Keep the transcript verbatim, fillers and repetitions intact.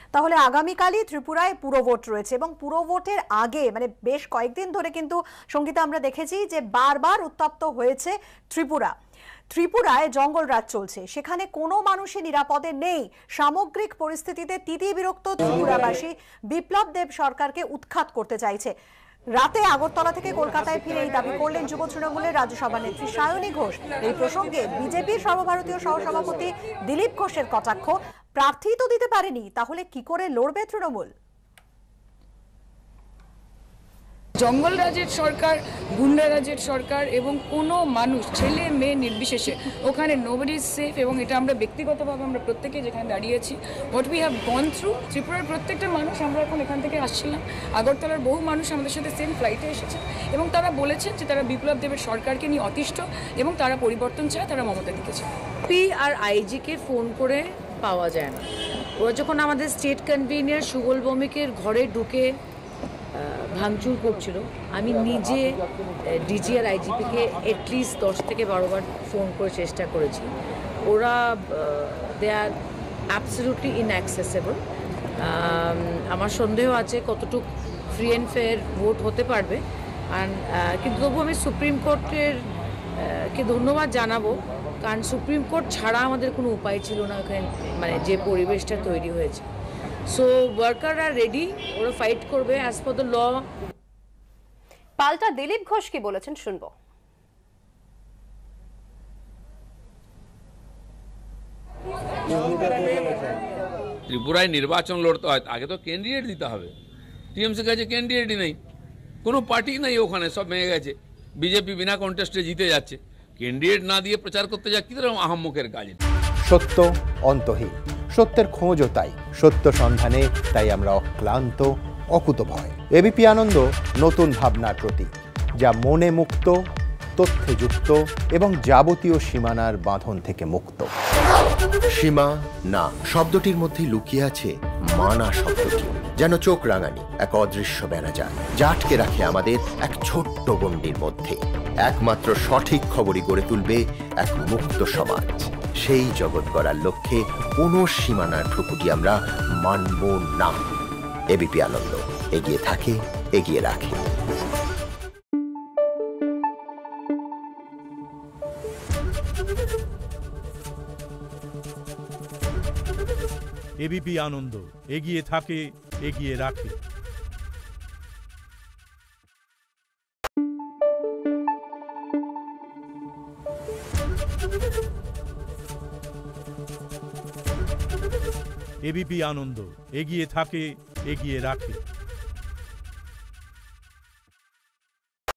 তাহলে আগামীকালই ত্রিপুরায় পুরো ভোট রয়েছে এবং পুরো ভোটের আগে মানে বেশ কয়েকদিন ধরে কিন্তু সঙ্গীতা আমরা দেখেছি যে বারবার উত্তপ্ত হয়েছে ত্রিপুরা। ত্রিপুরায় জঙ্গলরাজ চলছে, সেখানে কোনো মানুষই নিরাপদে নেই। সামগ্রিক পরিস্থিতিতে তিতিবিরক্ত ত্রিপুরাবাসী বিপ্লব দেব সরকারকে উৎখাত করতে চাইছে। রাতে আগরতলা থেকে কলকাতায় ফিরে এই দাবি করলেন যুব তৃণমূলের রাজ্যসভা নেত্রী সায়নী ঘোষ। এই প্রসঙ্গে বিজেপির সর্বভারতীয় সহসভাপতি দিলীপ ঘোষের কটাক্ষ, প্রার্থী তো দিতে পারেনি, তাহলে কি করে লড়বে তৃণমূল? জঙ্গল রাজের সরকার, গুন্ডা রাজের সরকার এবং কোনো মানুষ ছেলে মেয়ে নির্বিশেষে ওখানে নোবডি ইজ সেফ। এবং এটা আমরা ব্যক্তিগতভাবে আমরা প্রত্যেকে যেখানে দাঁড়িয়েছি, what we have gone through, ত্রিপুরার প্রত্যেকটা মানুষ, আমরা এখন এখান থেকে আসছিলাম, আগরতলার বহু মানুষ আমাদের সাথে সেম ফ্লাইটে এসেছে এবং তারা বলেছেন যে তারা বিপ্লব দেবের সরকারকে নিয়ে অতিষ্ঠ এবং তারা পরিবর্তন চায়, তারা মমতা দিকেছে। পি আর আইজিকে ফোন করে পাওয়া যায় না। ওরা যখন আমাদের স্টেট কনভিনিয়ার সুবল ভৌমিকের ঘরে ঢুকে ভাঙচুর করছিল, আমি নিজে ডিজি আর আইজিপিকে এটলিস্ট দশ থেকে বারো বার ফোন করে চেষ্টা করেছি। ওরা দে আর অ্যাবসলিউটলি ইনঅ্যাক্সেসেবল। আমার সন্দেহ আছে কতটুকু ফ্রি অ্যান্ড ফেয়ার ভোট হতে পারবে। আর কিন্তু তবু আমি সুপ্রিম কোর্টের কে ধন্যবাদ জানাবো, কারণ সুপ্রিম কোর্ট ছাড়া আমাদের কোনো উপায় ছিল না ওখানে, মানে যে পরিবেশটা তৈরি হয়েছে। সো ওয়ার্কাররা রেডি, ওরা ফাইট করবে অ্যাজ পার দ্য ল। পাল্টা দিলীপ ঘোষ কি বলেছেন শুনবো। ত্রিপুরায় নির্বাচন লড়তে হয় আগে তো ক্যান্ডিডেট দিতে হবে। টিএমসি কাছে ক্যান্ডিডেটই নেই, কোনো পার্টি নেই ওখানে, সব ভেঙে গেছে। বিজেপি বিনা কন্টেস্টে জিতে যাচ্ছে, ক্যান্ডিডেট না দিয়ে প্রচার করতে যা কি ধরনের আহাম্মকের কাজ। সত্য অন্তহীন, সত্যের খোঁজও তাই, সত্য সন্ধানে তাই আমরা অক্লান্ত অকুতভয়। এবিপি আনন্দ নতুন ভাবনার প্রতীক, যা মনে মুক্ত, তথ্যে যুক্ত এবং যাবতীয় সীমানার বাঁধন থেকে মুক্ত। সীমা না শব্দটির মধ্যে লুকিয়ে আছে মানা শব্দটি, যেন চোখ রাঙানি এক অদৃশ্য বেড়াজাল, যা আটকে রাখে আমাদের এক ছোট্ট গণ্ডির মধ্যে। একমাত্র সঠিক খবরই গড়ে তুলবে এক মুক্ত সমাজ। সেই জগৎ গড়ার লক্ষ্যে কোনো সীমানার ঠুকুটি আমরা মানব না। এবিপি আনন্দ এগিয়ে থাকে, এগিয়ে রাখে। এবিপি আনন্দ এগিয়ে থাকে, এগিয়ে রাখে। এবিপি আনন্দ এগিয়ে থাকে, এগিয়ে রাখে।